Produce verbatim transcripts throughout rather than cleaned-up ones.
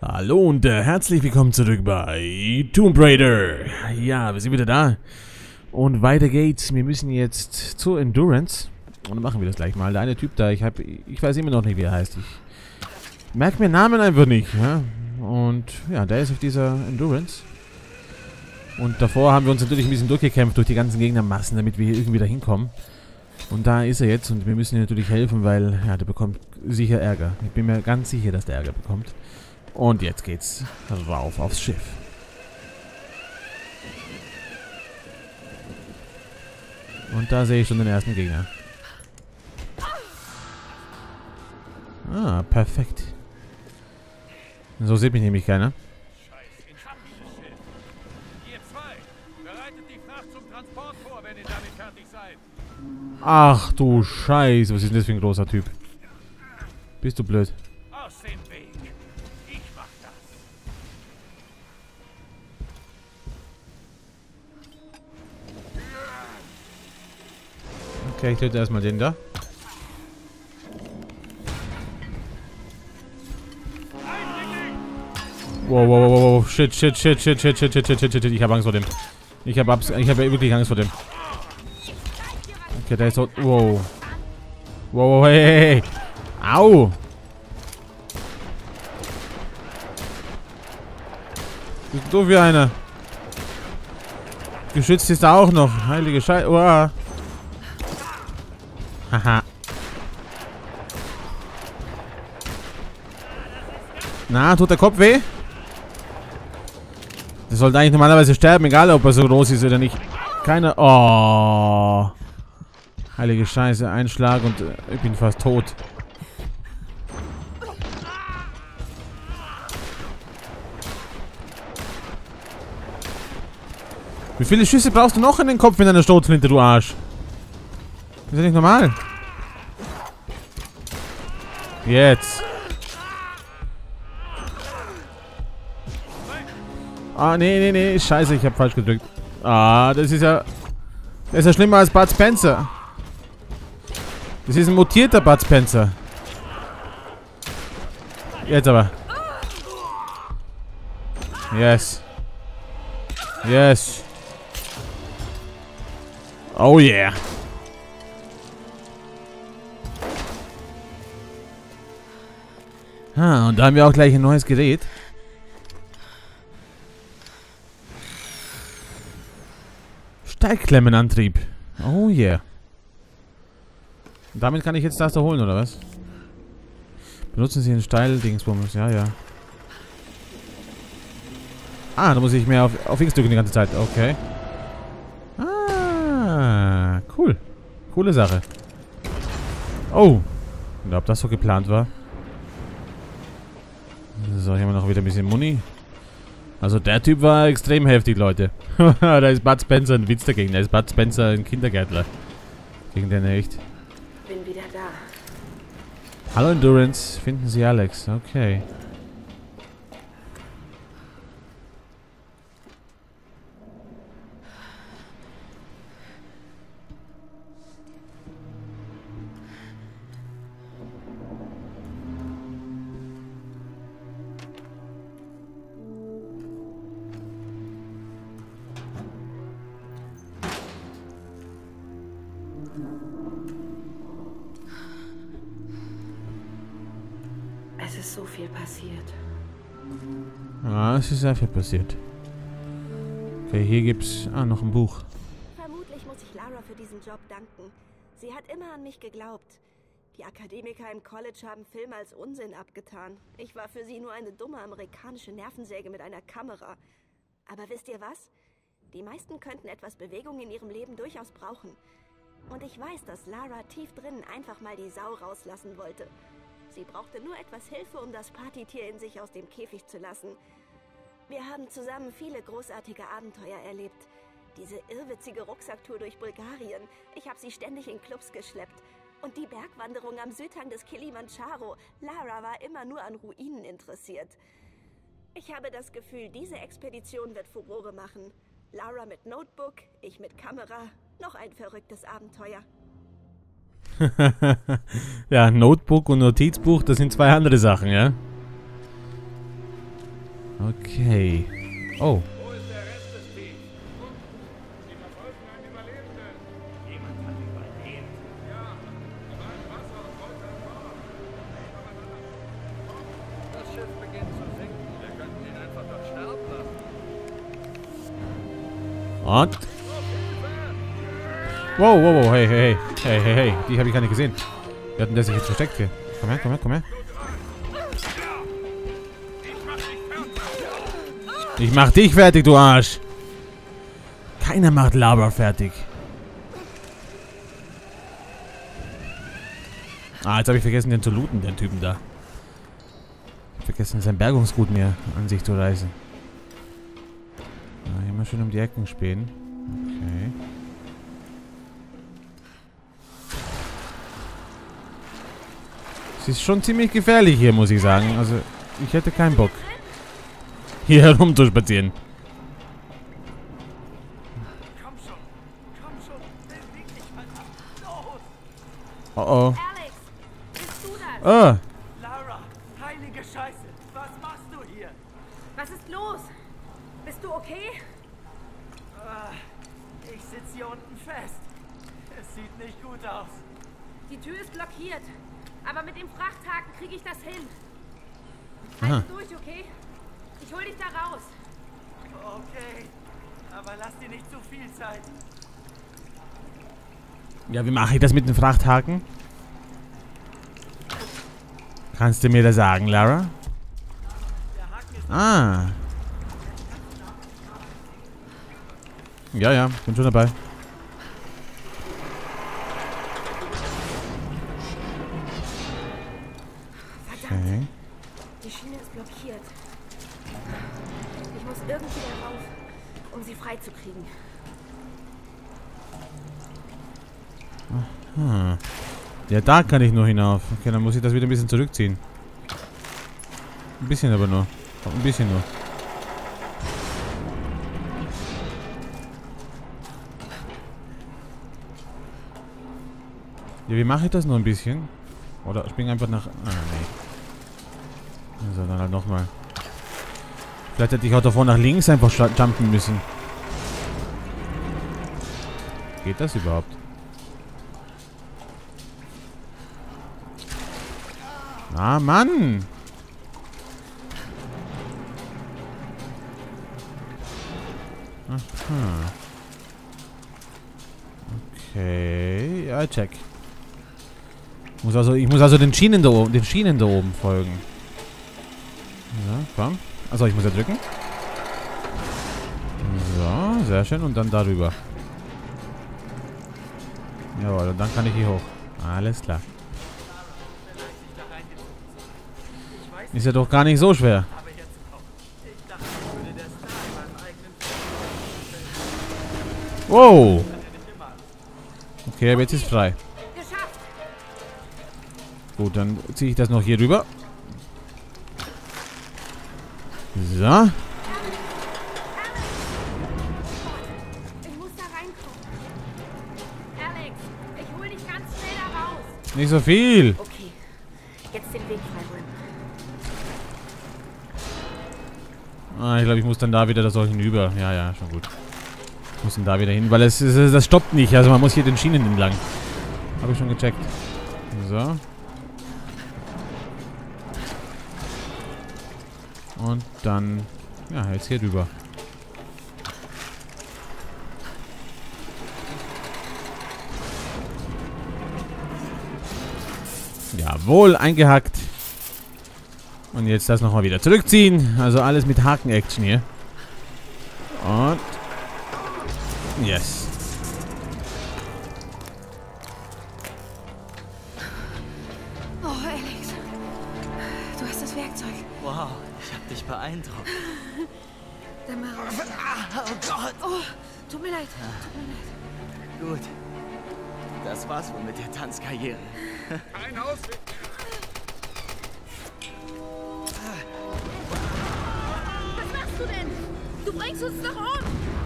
Hallo und äh, herzlich willkommen zurück bei Tomb Raider. Ja, wir sind wieder da. Und weiter geht's. Wir müssen jetzt zur Endurance. Und dann machen wir das gleich mal. Der eine Typ da, ich, hab, ich weiß immer noch nicht, wie er heißt. Ich merke mir Namen einfach nicht. Ja? Und ja, der ist auf dieser Endurance. Und davor haben wir uns natürlich ein bisschen durchgekämpft durch die ganzen Gegnermassen, damit wir hier irgendwie da hinkommen. Und da ist er jetzt und wir müssen ihm natürlich helfen, weil ja, der bekommt sicher Ärger. Ich bin mir ganz sicher, dass der Ärger bekommt. Und jetzt geht's rauf aufs Schiff. Und da sehe ich schon den ersten Gegner. Ah, perfekt. So sieht mich nämlich keiner. Ach du Scheiße, was ist denn das für ein großer Typ? Bist du blöd? Aus dem Weg. Ich mach das. Okay, ich töte erstmal den da. Wow, wow, wow, wow, shit, shit, shit, shit, shit, shit, shit, shit, shit, shit, ich habe Angst vor dem. Ich habe ich habe wirklich Angst vor dem. Okay, der ist so, wow. Wow, hey, hey, hey. Au! Bist du wie einer? Geschützt ist da auch noch. Heilige Scheiße. Uah. Haha. Na, tut der Kopf weh? Der sollte eigentlich normalerweise sterben, egal ob er so groß ist oder nicht. Keiner. Oh. Heilige Scheiße. Ein Schlag und äh, ich bin fast tot. Wie viele Schüsse brauchst du noch in den Kopf mit einer Schrotflinte, du Arsch? Das ist ja nicht normal. Jetzt. Ah, nee, nee, nee. Scheiße, ich hab falsch gedrückt. Ah, das ist ja... Das ist ja schlimmer als Bud Spencer. Das ist ein mutierter Bud Spencer. Jetzt aber. Yes. Yes. Oh yeah. Ah, und da haben wir auch gleich ein neues Gerät. Steigklemmenantrieb. Oh yeah. Und damit kann ich jetzt das da holen, oder was? Benutzen Sie einen Steil-Dingsbums. Ja, ja. Ah, da muss ich mehr auf, auf X drücken die ganze Zeit. Okay. Ah, cool. Coole Sache. Oh. Und ob das so geplant war. So, hier haben wir noch wieder ein bisschen Muni. Also der Typ war extrem heftig, Leute. Da ist Bud Spencer ein Witz dagegen. Da ist Bud Spencer ein Kindergärtler. Gegen den echt. Bin wieder da. Hallo Endurance. Finden Sie Alex. Okay. Es ist so viel passiert. Ah, es ist sehr viel passiert. Okay, hier gibt's... Ah, noch ein Buch. Vermutlich muss ich Lara für diesen Job danken. Sie hat immer an mich geglaubt. Die Akademiker im College haben Film als Unsinn abgetan. Ich war für sie nur eine dumme amerikanische Nervensäge mit einer Kamera. Aber wisst ihr was? Die meisten könnten etwas Bewegung in ihrem Leben durchaus brauchen. Und ich weiß, dass Lara tief drinnen einfach mal die Sau rauslassen wollte. Sie brauchte nur etwas Hilfe, um das Partytier in sich aus dem Käfig zu lassen. Wir haben zusammen viele großartige Abenteuer erlebt. Diese irrwitzige Rucksacktour durch Bulgarien. Ich habe sie ständig in Clubs geschleppt. Und die Bergwanderung am Südhang des Kilimanjaro. Lara war immer nur an Ruinen interessiert. Ich habe das Gefühl, diese Expedition wird Furore machen. Lara mit Notebook, ich mit Kamera. Noch ein verrücktes Abenteuer. Ja, Notebook und Notizbuch, das sind zwei andere Sachen, ja? Okay. Oh. Wo ist der Rest des Teams? Die verfolgen einen Überlebenden. Jemand hat überlebt? Ja. Die waren im Wasser und wollten an Bord. Das Schiff beginnt zu sinken. Wir könnten ihn einfach dort sterben lassen. Und? Wow, wow, wow, hey, hey, hey, hey, hey, hey, die habe ich gar nicht gesehen. Wer hat denn der sich jetzt versteckt hier? Komm her, komm her, komm her. Ich mach dich fertig, du Arsch. Keiner macht Lara fertig. Ah, jetzt habe ich vergessen, den zu looten, den Typen da. Ich hab vergessen, sein Bergungsgut mir an sich zu reißen. Ah, immer schön um die Ecken spähen. Okay. Es ist schon ziemlich gefährlich hier, muss ich sagen. Also, ich hätte keinen Bock, hier herumzuspazieren. Komm schon. Komm schon. Beweg dich, verdammt. Los. Oh oh. Alex, bist du das? Ah. Lara, heilige Scheiße. Was machst du hier? Was ist los? Bist du okay? Ah, ich sitze hier unten fest. Es sieht nicht gut aus. Die Tür ist blockiert. Aber mit dem Frachthaken kriege ich das hin. Aha. Halt durch, okay? Ich hol dich da raus. Okay. Aber lass dir nicht zu viel Zeit. Ja, wie mache ich das mit dem Frachthaken? Kannst du mir das sagen, Lara? Ah. Ja, ja, bin schon dabei. Okay. Die Schiene ist blockiert. Ich muss irgendwie darauf, um sie freizukriegen. Hm. Ja, da kann ich nur hinauf. Okay, dann muss ich das wieder ein bisschen zurückziehen. Ein bisschen aber nur. Ein bisschen nur. Ja, wie mache ich das nur ein bisschen? Oder spring einfach nach... Ah, nee. Also dann halt nochmal. Vielleicht hätte ich auch davor nach links einfach jumpen müssen. Geht das überhaupt? Ah, Mann! Aha. Okay, ja, check. Muss also, ich muss also den Schienen da oben, den Schienen da oben folgen. Ja, komm. Achso, ich muss ja drücken. So, sehr schön. Und dann darüber. Jawohl, und dann kann ich hier hoch. Alles klar. Ist ja doch gar nicht so schwer. Wow. Okay, aber jetzt ist frei. Geschafft! Gut, dann ziehe ich das noch hier rüber. So. Ich muss da reinkommen. Alex, ich hol dich ganz schnell da raus. Nicht so viel. Okay, jetzt den Weg freiräumen. Ah, ich glaube, ich muss dann da wieder da so hinüber. Ja, ja, schon gut. Ich muss dann da wieder hin, weil es, es das stoppt nicht. Also man muss hier den Schienen entlang. Habe ich schon gecheckt. So. Und dann, ja, jetzt hier drüber. Jawohl, eingehackt. Und jetzt das nochmal wieder zurückziehen. Also alles mit Haken-Action hier. Und yes. Oh, Alex. Du hast das Werkzeug. Wow, ich hab dich beeindruckt. Dann mal raus. Oh Gott. Oh, tut mir leid. Tut mir leid. Gut. Das war's wohl mit der Tanzkarriere. Kein Ausweg. Was machst du denn? Du bringst uns doch um.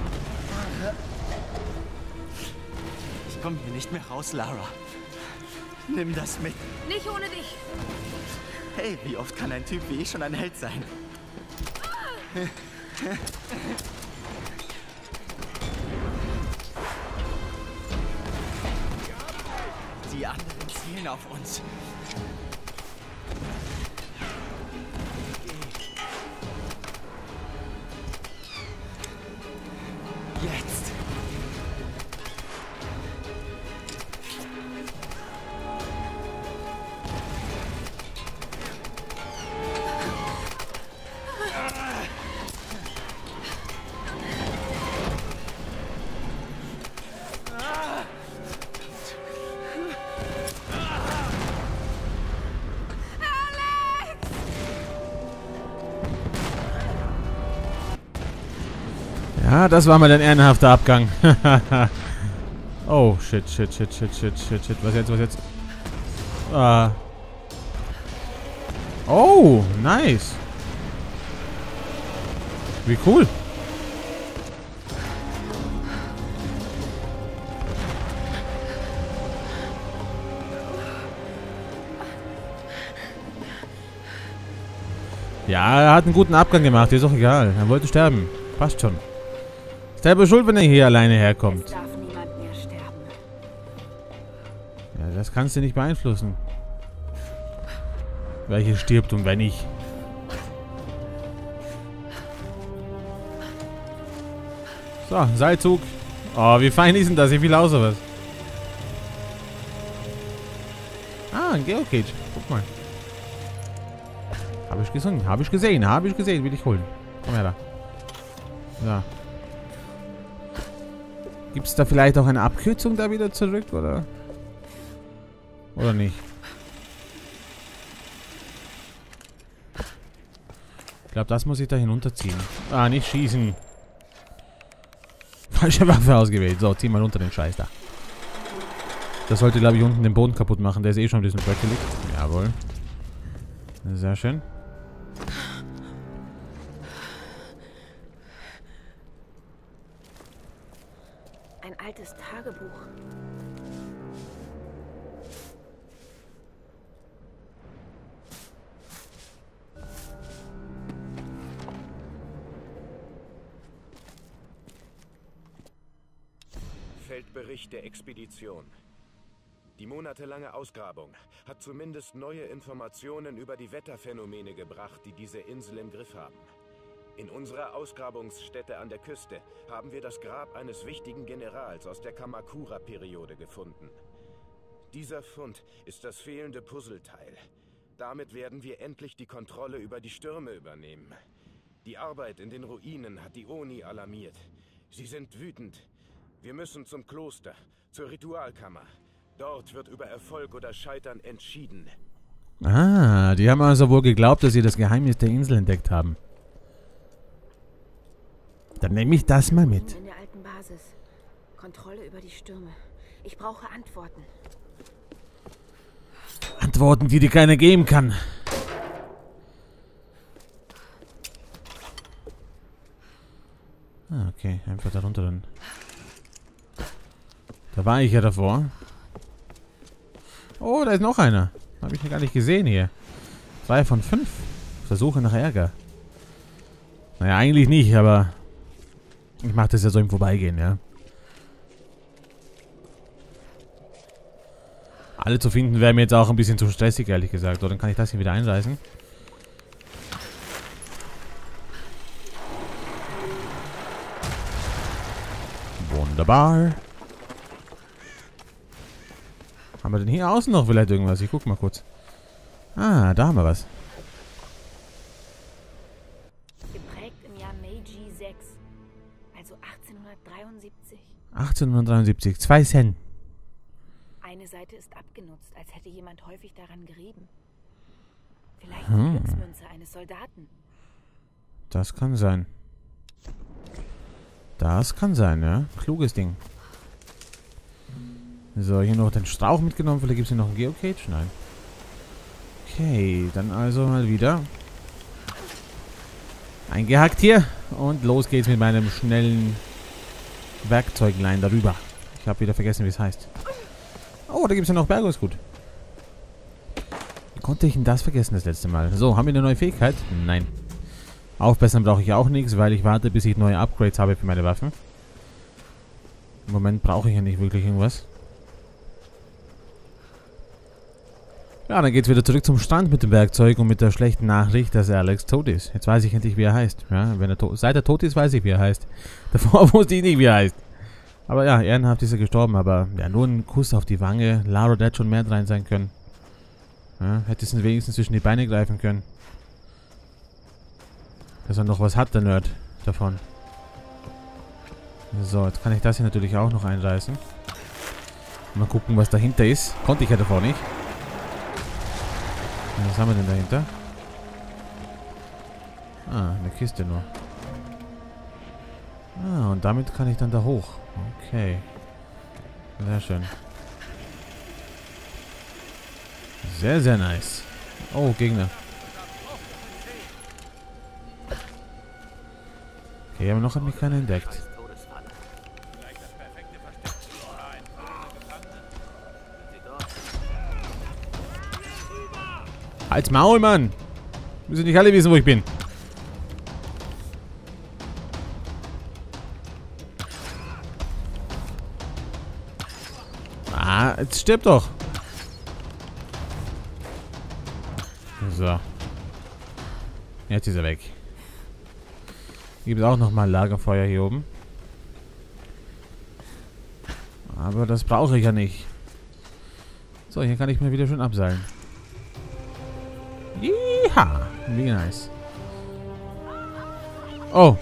Ich komme hier nicht mehr raus, Lara. Nimm das mit. Nicht ohne dich. Hey, wie oft kann ein Typ wie ich schon ein Held sein? Die anderen zielen auf uns. Jetzt. Ja, das war mal ein ehrenhafter Abgang. Oh, shit, shit, shit, shit, shit, shit, shit. Was jetzt, was jetzt? Ah. Oh, nice. Wie cool. Ja, er hat einen guten Abgang gemacht. Ist doch egal. Er wollte sterben. Passt schon. Selber schuld, wenn er hier alleine herkommt. Es darf niemand mehr sterben. Ja, das kannst du nicht beeinflussen. Welche stirbt und wer nicht. So, Seilzug. Oh, wie fein ist denn das? Ich will auch sowas. Ah, ein Geocage. Guck mal. Habe ich gesehen, habe ich gesehen, habe ich gesehen. Will ich holen. Komm her da. So. Gibt es da vielleicht auch eine Abkürzung da wieder zurück, oder? Oder nicht? Ich glaube, das muss ich da hinunterziehen. Ah, nicht schießen. Falsche Waffe ausgewählt. So, zieh mal unter den Scheiß da. Das sollte, glaube ich, unten den Boden kaputt machen. Der ist eh schon ein bisschen bröckelig. Jawohl. Sehr schön. Ein altes Tagebuch. Feldbericht der Expedition. Die monatelange Ausgrabung hat zumindest neue Informationen über die Wetterphänomene gebracht, die diese Insel im Griff haben. In unserer Ausgrabungsstätte an der Küste haben wir das Grab eines wichtigen Generals aus der Kamakura-Periode gefunden. Dieser Fund ist das fehlende Puzzleteil. Damit werden wir endlich die Kontrolle über die Stürme übernehmen. Die Arbeit in den Ruinen hat die Oni alarmiert. Sie sind wütend. Wir müssen zum Kloster, zur Ritualkammer. Dort wird über Erfolg oder Scheitern entschieden. Ah, die haben also wohl geglaubt, dass sie das Geheimnis der Insel entdeckt haben. Dann nehme ich das mal mit. In der alten Basis. Kontrolle über die Stürme. Ich brauche Antworten. Antworten, die dir keiner geben kann. Ah, okay. Einfach da runter dann. Da war ich ja davor. Oh, da ist noch einer. Habe ich noch gar nicht gesehen hier. Zwei von fünf. Versuche nach Ärger. Naja, eigentlich nicht, aber ich mache das ja so im Vorbeigehen, ja. Alle zu finden wäre mir jetzt auch ein bisschen zu stressig, ehrlich gesagt. So, dann kann ich das hier wieder einreißen. Wunderbar. Haben wir denn hier außen noch vielleicht irgendwas? Ich guck mal kurz. Ah, da haben wir was. Geprägt im Jahr Meiji sechs. Also achtzehnhundertdreiundsiebzig. achtzehnhundertdreiundsiebzig. Zwei Cent. Eine Seite ist abgenutzt, als hätte jemand häufig daran gerieben. Vielleicht Hm. die Glücksmünze eines Soldaten. Das kann sein. Das kann sein, ja. Kluges Ding. So, hier noch den Strauch mitgenommen. Vielleicht gibt es hier noch einen Geocage? Nein. Okay, dann also mal wieder. Eingehackt hier. Und los geht's mit meinem schnellen Werkzeuglein darüber. Ich habe wieder vergessen, wie es heißt. Oh, da gibt es ja noch Bergungsgut. Wie konnte ich denn das vergessen das letzte Mal? So, haben wir eine neue Fähigkeit? Nein. Aufbessern brauche ich auch nichts, weil ich warte, bis ich neue Upgrades habe für meine Waffen. Im Moment brauche ich ja nicht wirklich irgendwas. Ja, dann geht's wieder zurück zum Strand mit dem Werkzeug und mit der schlechten Nachricht, dass Alex tot ist. Jetzt weiß ich endlich, wie er heißt. Ja, wenn er tot, seit er tot ist, weiß ich, wie er heißt. Davor wusste ich nicht, wie er heißt. Aber ja, ehrenhaft ist er gestorben, aber ja, nur ein Kuss auf die Wange. Lara, der hätte schon mehr dran sein können. Ja, hätte es wenigstens zwischen die Beine greifen können. Dass er noch was hat, der Nerd, davon. So, jetzt kann ich das hier natürlich auch noch einreißen. Mal gucken, was dahinter ist. Konnte ich ja davor nicht. Was haben wir denn dahinter? Ah, eine Kiste nur. Ah, und damit kann ich dann da hoch. Okay. Sehr schön. Sehr, sehr nice. Oh, Gegner. Okay, aber noch hat mich keiner entdeckt. Halt's Maul, Mann! Müssen nicht alle wissen, wo ich bin. Ah, jetzt stirbt doch. So. Jetzt ist er weg. Hier gibt es auch nochmal Lagerfeuer hier oben. Aber das brauche ich ja nicht. So, hier kann ich mir wieder schön abseilen. Jeha! Wie nice. Oh.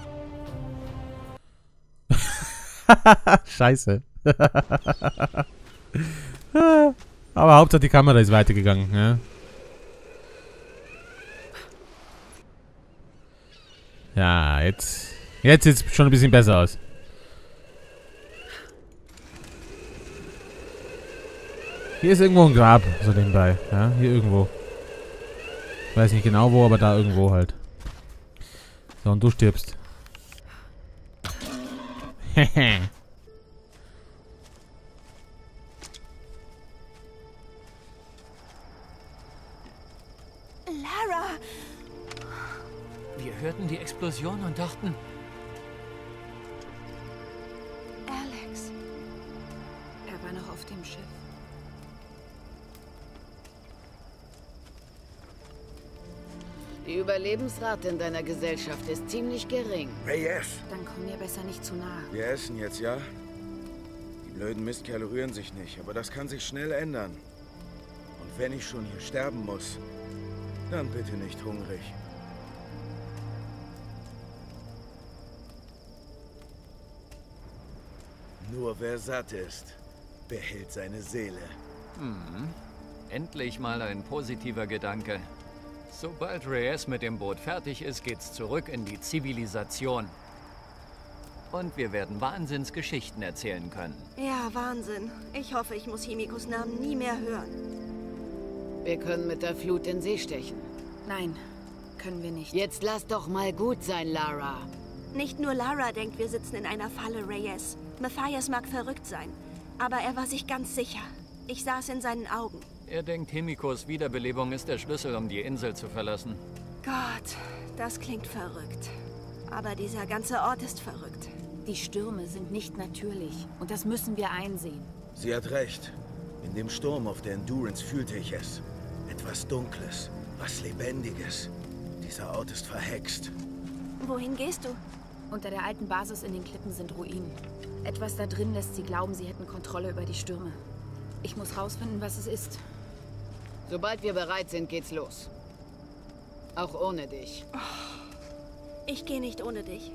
Scheiße. Aber Hauptsache die Kamera ist weitergegangen, ja. Ja, jetzt... Jetzt sieht es schon ein bisschen besser aus. Hier ist irgendwo ein Grab, so nebenbei. Ja, hier irgendwo. Ich weiß nicht genau wo, aber da irgendwo halt. So, und du stirbst. Hehe. Lara! Wir hörten die Explosion und dachten... Alex. Er war noch auf dem Schiff. Die Überlebensrate in deiner Gesellschaft ist ziemlich gering. Reyes! Dann komm mir besser nicht zu nahe. Wir essen jetzt, ja? Die blöden Mistkerle rühren sich nicht, aber das kann sich schnell ändern. Und wenn ich schon hier sterben muss, dann bitte nicht hungrig. Nur wer satt ist, behält seine Seele. Hm. Endlich mal ein positiver Gedanke. Sobald Reyes mit dem Boot fertig ist, geht's zurück in die Zivilisation. Und wir werden Wahnsinnsgeschichten erzählen können. Ja, Wahnsinn. Ich hoffe, ich muss Himikos Namen nie mehr hören. Wir können mit der Flut in See stechen. Nein, können wir nicht. Jetzt lass doch mal gut sein, Lara. Nicht nur Lara denkt, wir sitzen in einer Falle, Reyes. Matthias mag verrückt sein, aber er war sich ganz sicher. Ich sah es in seinen Augen. Er denkt, Himikos Wiederbelebung ist der Schlüssel, um die Insel zu verlassen. Gott, das klingt verrückt. Aber dieser ganze Ort ist verrückt. Die Stürme sind nicht natürlich und das müssen wir einsehen. Sie hat recht. In dem Sturm auf der Endurance fühlte ich es. Etwas Dunkles, was Lebendiges. Dieser Ort ist verhext. Wohin gehst du? Unter der alten Basis in den Klippen sind Ruinen. Etwas da drin lässt sie glauben, sie hätten Kontrolle über die Stürme. Ich muss rausfinden, was es ist. Sobald wir bereit sind, geht's los. Auch ohne dich. Ich gehe nicht ohne dich.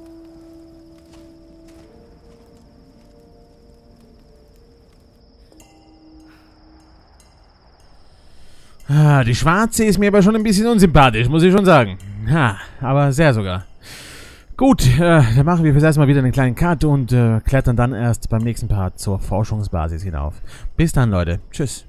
Ah, die Schwarze ist mir aber schon ein bisschen unsympathisch, muss ich schon sagen. Ja, aber sehr sogar. Gut, äh, dann machen wir fürs erste Mal wieder einen kleinen Cut und äh, klettern dann erst beim nächsten Part zur Forschungsbasis hinauf. Bis dann, Leute. Tschüss.